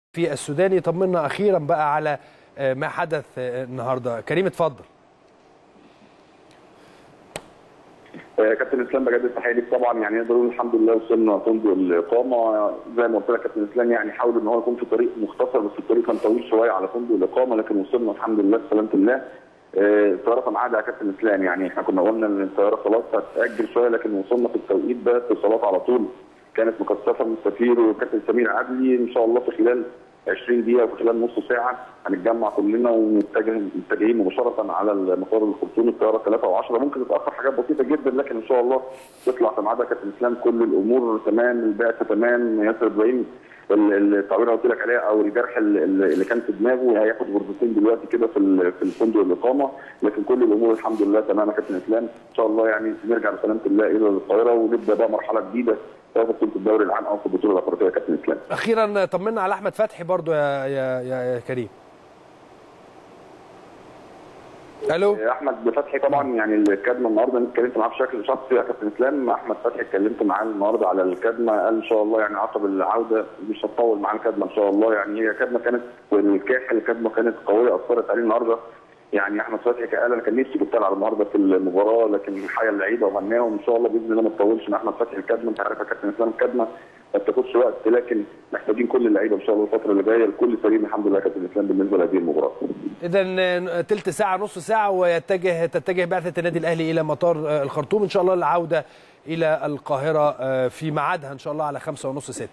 في السودان. يطمنا اخيرا بقى على ما حدث النهارده. كريم اتفضل. كابتن اسلام بجد تحيه ليك طبعا. يعني نقدر نقول الحمد لله وصلنا فندق الاقامه زي ما قلت لك. كابتن اسلام يعني حاول ان هو يكون في طريق مختصر، بس الطريق كان طويل شويه على فندق الاقامه، لكن وصلنا الحمد لله بسلامه الله. الطياره كان عادة يا كابتن اسلام، يعني احنا كنا قلنا ان الطياره خلاص هتاجل شويه، لكن وصلنا في التوقيت ده اتصالات على طول كانت مكثفه من السفير وكابتن سمير عدلي. ان شاء الله في خلال 20 دقيقه وفي خلال نص ساعه هنتجمع كلنا ومتجهين مباشره على المطار الخرطومي. الطياره 3 و10 ممكن تتاخر حاجات بسيطه جدا، لكن ان شاء الله تطلع في ميعادها كابتن اسلام. كل الامور تمام، البعثه تمام. ياسر ابراهيم التعبير اللي قلت لك عليه او الجرح اللي كان في دماغه هياخد غرفتين دلوقتي كده في الفندق الاقامه، لكن كل الامور الحمد لله تمام يا كابتن اسلام. ان شاء الله يعني نرجع بسلامه الله الى القاهره ونبدا بقى مرحله جديده سواء في بطوله الدوري العام او في البطوله الافريقيه يا كابتن اسلام. اخيرا طمنا على احمد فتحي برضو يا كريم. الو احمد فتحي طبعا يعني الكدمه النهارده انا اتكلمت معاه بشكل شخصي يا كابتن اسلام. احمد فتحي اتكلمت معاه النهارده على الكدمه، قال ان شاء الله يعني عقب العوده مش هتطول معاه الكدمه ان شاء الله. يعني هي كدمه كانت والكاحل الكدمه كانت قويه اثرت عليه النهارده. يعني احمد فتحي قال انا كان نفسي كنت العب النهارده في المباراه، لكن حيا اللعيبه وهناهم ان شاء الله باذن الله ما تطولش مع احمد فتحي الكدمه. انت عارف يا كابتن اسلام الكدمه ما بتاخدش وقت، لكن محتاجين كل اللعيبه ان شاء الله الفتره اللي جايه الكل سليم الحمد لله يا كابتن اسلام بالنسبه لهذه المباراه. اذا تلت ساعه نص ساعه وتتجه بعثه النادي الاهلي الى مطار الخرطوم ان شاء الله للعوده الى القاهره في ميعادها ان شاء الله على 5:30 6.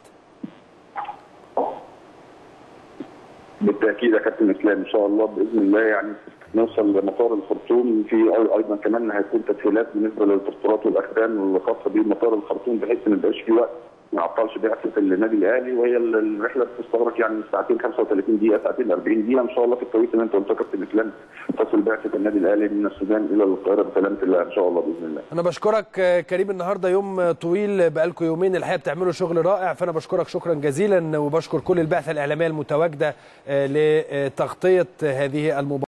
بالتاكيد يا كابتن اسلام ان شاء الله باذن الله يعني نوصل لمطار الخرطوم. في ايضا كمان هيكون تسهيلات بالنسبه للتذكيرات والاخدام الخاصه بمطار الخرطوم، بحيث ان ما يبقاش في وقت ما يعطلش بعثه النادي الاهلي، وهي الرحله بتستغرق يعني ساعتين 35 دقيقه ساعتين 40 دقيقه ان شاء الله في التوقيت اللي انت قلته يا كابتن اسلام تصل بعثه النادي الاهلي من السودان الى القاهره بسلامه الله ان شاء الله باذن الله. انا بشكرك كريم، النهارده يوم طويل بقالكم يومين الحقيقه بتعملوا شغل رائع، فانا بشكرك شكرا جزيلا وبشكر كل البعثه الاعلاميه المتواجده لتغطيه هذه المباراه.